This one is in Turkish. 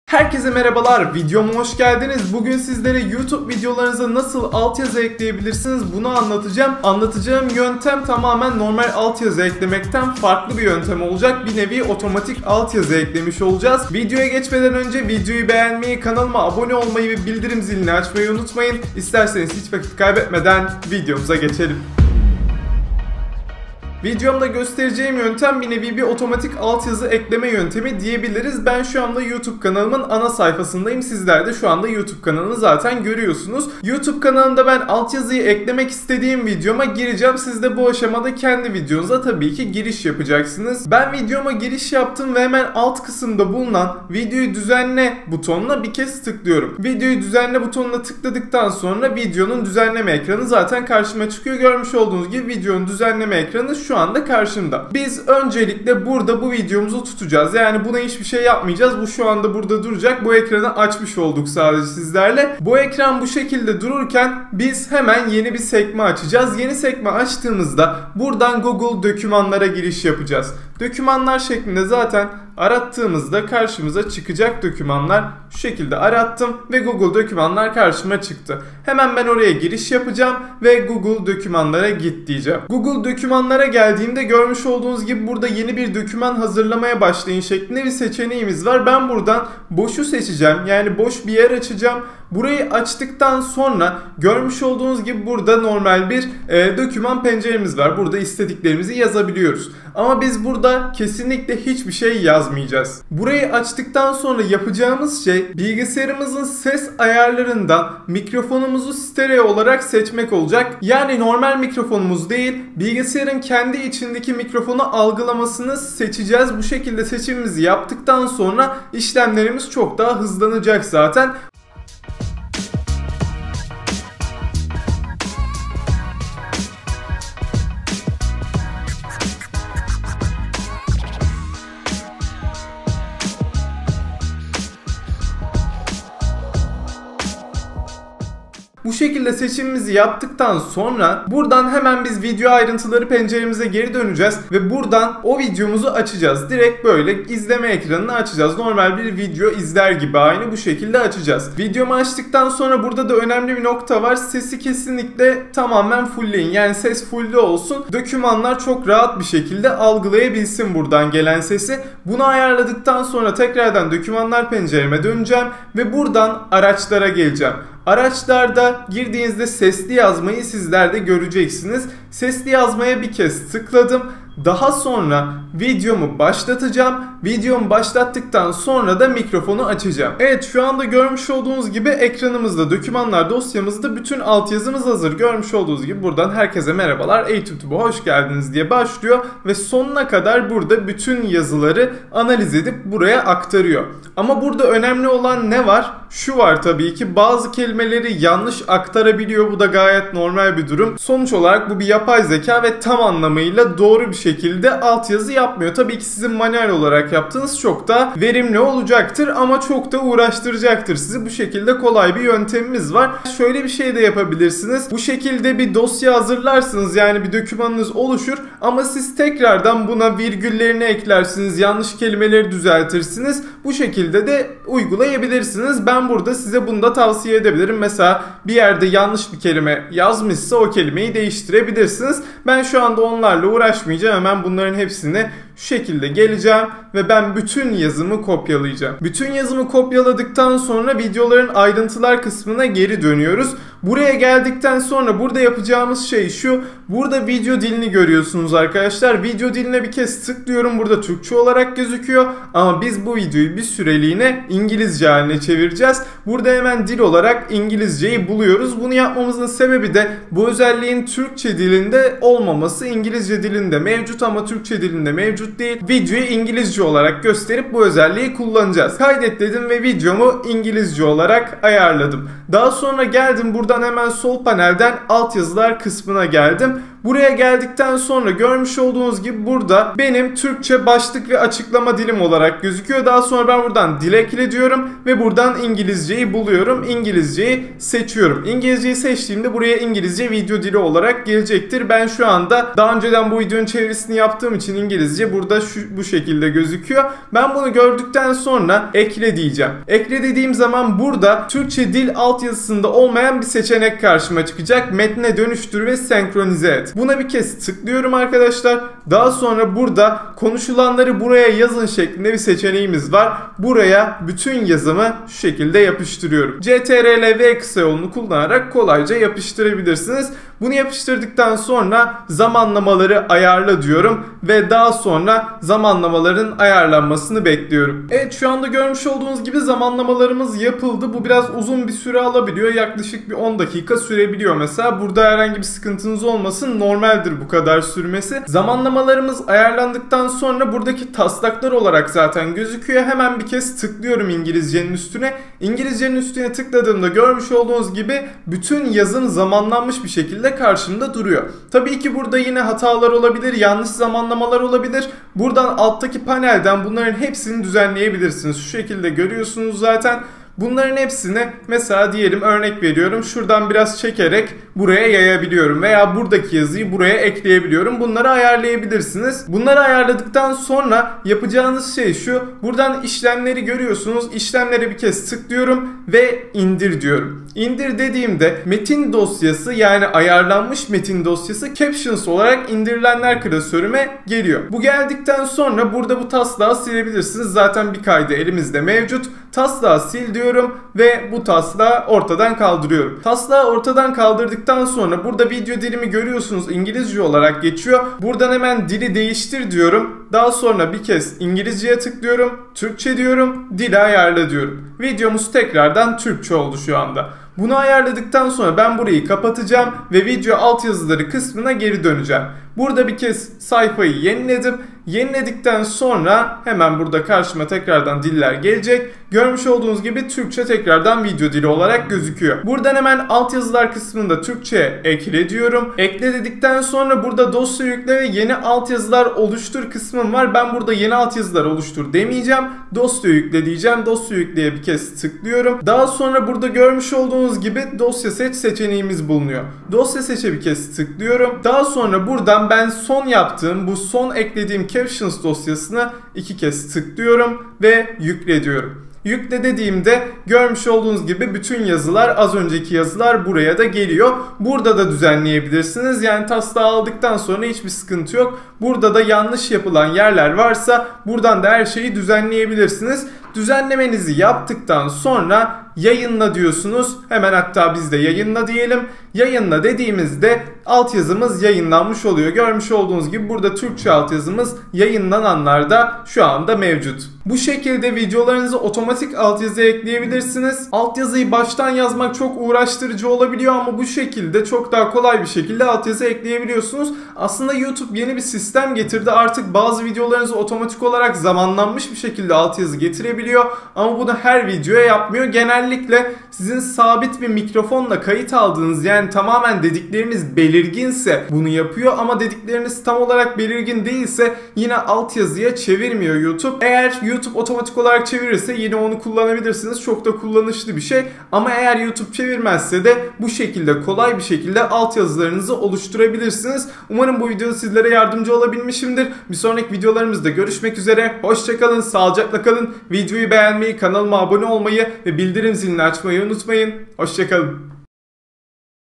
Herkese merhabalar, videoma hoş geldiniz. Bugün sizlere YouTube videolarınıza nasıl altyazı ekleyebilirsiniz bunu anlatacağım. Anlatacağım yöntem tamamen normal altyazı eklemekten farklı bir yöntem olacak. Bir nevi otomatik altyazı eklemiş olacağız. Videoya geçmeden önce videoyu beğenmeyi, kanalıma abone olmayı ve bildirim zilini açmayı unutmayın. İsterseniz hiç vakit kaybetmeden videomuza geçelim. Videomda göstereceğim yöntem bir nevi bir otomatik altyazı ekleme yöntemi diyebiliriz. Ben şu anda YouTube kanalımın ana sayfasındayım. Sizler de şu anda YouTube kanalını zaten görüyorsunuz. YouTube kanalımda ben altyazıyı eklemek istediğim videoma gireceğim. Siz de bu aşamada kendi videonuza tabii ki giriş yapacaksınız. Ben videoma giriş yaptım ve hemen alt kısımda bulunan videoyu düzenle butonuna bir kez tıklıyorum. Videoyu düzenle butonuna tıkladıktan sonra videonun düzenleme ekranı zaten karşıma çıkıyor. Görmüş olduğunuz gibi videonun düzenleme ekranı şu anda karşımda. Biz öncelikle burada bu videomuzu tutacağız. Yani buna hiçbir şey yapmayacağız. Bu şu anda burada duracak. Bu ekranı açmış olduk sadece sizlerle. Bu ekran bu şekilde dururken biz hemen yeni bir sekme açacağız. Yeni sekme açtığımızda buradan Google dokümanlara giriş yapacağız. Dokümanlar şeklinde zaten arattığımızda karşımıza çıkacak dokümanlar. Şu şekilde arattım ve Google dokümanlar karşıma çıktı. Hemen ben oraya giriş yapacağım ve Google dokümanlara git diyeceğim. Google dokümanlara geldiğimde görmüş olduğunuz gibi burada yeni bir doküman hazırlamaya başlayın şeklinde bir seçeneğimiz var. Ben buradan boşu seçeceğim. Yani boş bir yer açacağım. Burayı açtıktan sonra görmüş olduğunuz gibi burada normal bir doküman penceremiz var. Burada istediklerimizi yazabiliyoruz. Ama biz burada kesinlikle hiçbir şey yazmayacağız. Burayı açtıktan sonra yapacağımız şey bilgisayarımızın ses ayarlarından mikrofonumuzu stereo olarak seçmek olacak. Yani normal mikrofonumuz değil, bilgisayarın kendi içindeki mikrofonu algılamasını seçeceğiz. Bu şekilde seçimimizi yaptıktan sonra işlemlerimiz çok daha hızlanacak zaten. Bu şekilde seçimimizi yaptıktan sonra buradan hemen biz video ayrıntıları penceremize geri döneceğiz ve buradan o videomuzu açacağız. Direkt böyle izleme ekranını açacağız. Normal bir video izler gibi aynı bu şekilde açacağız. Videomu açtıktan sonra burada da önemli bir nokta var. Sesi kesinlikle tamamen fullleyin. Yani ses fullde olsun. Dokümanlar çok rahat bir şekilde algılayabilsin buradan gelen sesi. Bunu ayarladıktan sonra tekrardan dokümanlar pencereme döneceğim ve buradan araçlara geleceğim. Araçlarda girdiğinizde sesli yazmayı sizler de göreceksiniz. Sesli yazmaya bir kez tıkladım. Daha sonra videomu başlatacağım. Videomu başlattıktan sonra da mikrofonu açacağım. Evet, şu anda görmüş olduğunuz gibi ekranımızda, dokümanlar dosyamızda bütün altyazımız hazır. Görmüş olduğunuz gibi buradan herkese merhabalar, eğitimtube'a hoş geldiniz diye başlıyor ve sonuna kadar burada bütün yazıları analiz edip buraya aktarıyor. Ama burada önemli olan ne var? Şu var tabii ki, bazı kelimeleri yanlış aktarabiliyor. Bu da gayet normal bir durum. Sonuç olarak bu bir yapay zeka ve tam anlamıyla doğru bir şekilde altyazı yapmıyor. Tabii ki sizin manuel olarak yaptığınız çok da verimli olacaktır ama çok da uğraştıracaktır sizi. Bu şekilde kolay bir yöntemimiz var. Şöyle bir şey de yapabilirsiniz. Bu şekilde bir dosya hazırlarsınız, yani bir dokümanınız oluşur ama siz tekrardan buna virgüllerini eklersiniz, yanlış kelimeleri düzeltirsiniz. Bu şekilde de uygulayabilirsiniz. Ben burada size bunu da tavsiye edebilirim. Mesela bir yerde yanlış bir kelime yazmışsa o kelimeyi değiştirebilirsiniz. Ben şu anda onlarla uğraşmayacağım. Hemen bunların hepsine şu şekilde geleceğim ve ben bütün yazımı kopyalayacağım. Bütün yazımı kopyaladıktan sonra videoların ayrıntılar kısmına geri dönüyoruz. Buraya geldikten sonra burada yapacağımız şey şu. Burada video dilini görüyorsunuz arkadaşlar. Video diline bir kez tıklıyorum. Burada Türkçe olarak gözüküyor. Ama biz bu videoyu bir süreliğine İngilizce haline çevireceğiz. Burada hemen dil olarak İngilizceyi buluyoruz. Bunu yapmamızın sebebi de bu özelliğin Türkçe dilinde olmaması. İngilizce dilinde mevcut ama Türkçe dilinde mevcut değil. Videoyu İngilizce olarak gösterip bu özelliği kullanacağız. Kaydet dedim ve videomu İngilizce olarak ayarladım. Daha sonra geldim buradan hemen sol panelden altyazılar kısmına geldim. Buraya geldikten sonra görmüş olduğunuz gibi burada benim Türkçe başlık ve açıklama dilim olarak gözüküyor. Daha sonra ben buradan dil ekle diyorum ve buradan İngilizceyi buluyorum. İngilizceyi seçiyorum. İngilizceyi seçtiğimde buraya İngilizce video dili olarak gelecektir. Ben şu anda daha önceden bu videonun çevirisini yaptığım için İngilizce burada bu şekilde gözüküyor. Ben bunu gördükten sonra ekle diyeceğim. Ekle dediğim zaman burada Türkçe dil altyazısında olmayan bir seçenek karşıma çıkacak. Metne dönüştür ve senkronize et. Buna bir kez tıklıyorum arkadaşlar. Daha sonra burada konuşulanları buraya yazın şeklinde bir seçeneğimiz var. Buraya bütün yazımı şu şekilde yapıştırıyorum. CTRL-V kısa yolunu kullanarak kolayca yapıştırabilirsiniz. Bunu yapıştırdıktan sonra zamanlamaları ayarla diyorum ve daha sonra zamanlamaların ayarlanmasını bekliyorum. Evet, şu anda görmüş olduğunuz gibi zamanlamalarımız yapıldı. Bu biraz uzun bir süre alabiliyor. Yaklaşık bir 10 dakika sürebiliyor mesela. Burada herhangi bir sıkıntınız olmasın. Normaldir bu kadar sürmesi. Zamanlamalarımız ayarlandıktan sonra buradaki taslaklar olarak zaten gözüküyor. Hemen bir kez tıklıyorum İngilizcenin üstüne. İngilizcenin üstüne tıkladığımda görmüş olduğunuz gibi bütün yazım zamanlanmış bir şekilde karşımda duruyor. Tabii ki burada yine hatalar olabilir, yanlış zamanlamalar olabilir. Buradan alttaki panelden bunların hepsini düzenleyebilirsiniz. Şu şekilde görüyorsunuz zaten. Bunların hepsini mesela diyelim, örnek veriyorum, şuradan biraz çekerek buraya yayabiliyorum veya buradaki yazıyı buraya ekleyebiliyorum. Bunları ayarlayabilirsiniz. Bunları ayarladıktan sonra yapacağınız şey şu: buradan işlemleri görüyorsunuz. İşlemlere bir kez tıklıyorum ve indir diyorum. İndir dediğimde metin dosyası, yani ayarlanmış metin dosyası Captions olarak indirilenler klasörüme geliyor. Bu geldikten sonra burada bu taslağı silebilirsiniz. Zaten bir kaydı elimizde mevcut. Taslağı sil diyorum ve bu taslağı ortadan kaldırıyorum. Taslağı ortadan kaldırdıktan sonra burada video dilimi görüyorsunuz, İngilizce olarak geçiyor. Buradan hemen dili değiştir diyorum. Daha sonra bir kez İngilizceye tıklıyorum. Türkçe diyorum. Dili ayarla diyorum. Videomuz tekrardan Türkçe oldu şu anda. Bunu ayarladıktan sonra ben burayı kapatacağım ve video altyazıları kısmına geri döneceğim. Burada bir kez sayfayı yeniledim. Yeniledikten sonra hemen burada karşıma tekrardan diller gelecek. Görmüş olduğunuz gibi Türkçe tekrardan video dili olarak gözüküyor. Buradan hemen altyazılar kısmında Türkçe ekle diyorum. Ekle dedikten sonra burada dosya yükle ve yeni altyazılar oluştur kısmım var. Ben burada yeni altyazılar oluştur demeyeceğim. Dosya yükle diyeceğim. Dosya yükleye bir kez tıklıyorum. Daha sonra burada görmüş olduğunuz gibi dosya seç seçeneğimiz bulunuyor. Dosya seçe bir kez tıklıyorum. Daha sonra buradan ben son yaptığım, bu son eklediğim Captions dosyasına 2 kez tıklıyorum ve yükle diyorum. Yükle dediğimde görmüş olduğunuz gibi bütün yazılar, az önceki yazılar buraya da geliyor. Burada da düzenleyebilirsiniz. Yani taslağı aldıktan sonra hiçbir sıkıntı yok. Burada da yanlış yapılan yerler varsa buradan da her şeyi düzenleyebilirsiniz. Düzenlemenizi yaptıktan sonra yayınla diyorsunuz. Hemen hatta biz de yayınla diyelim. Yayınla dediğimizde altyazımız yayınlanmış oluyor. Görmüş olduğunuz gibi burada Türkçe altyazımız yayınlananlarda şu anda mevcut. Bu şekilde videolarınızı otomatik altyazı ekleyebilirsiniz. Altyazıyı baştan yazmak çok uğraştırıcı olabiliyor ama bu şekilde çok daha kolay bir şekilde altyazı ekleyebiliyorsunuz. Aslında YouTube yeni bir sistem getirdi. Artık bazı videolarınızı otomatik olarak zamanlanmış bir şekilde altyazı getirebiliyor. Ama bunu her videoya yapmıyor. Genellikle sizin sabit bir mikrofonla kayıt aldığınız, yani tamamen dedikleriniz belirginse bunu yapıyor ama dedikleriniz tam olarak belirgin değilse yine altyazıya çevirmiyor YouTube. Eğer YouTube otomatik olarak çevirirse yine onu kullanabilirsiniz. Çok da kullanışlı bir şey. Ama eğer YouTube çevirmezse de bu şekilde kolay bir şekilde altyazılarınızı oluşturabilirsiniz. Umarım bu video sizlere yardımcı olabilmişimdir. Bir sonraki videolarımızda görüşmek üzere. Hoşçakalın, sağlıcakla kalın. Videoyu beğenmeyi, kanalıma abone olmayı ve bildirim zilini açmayı unutmayın. Hoşçakalın.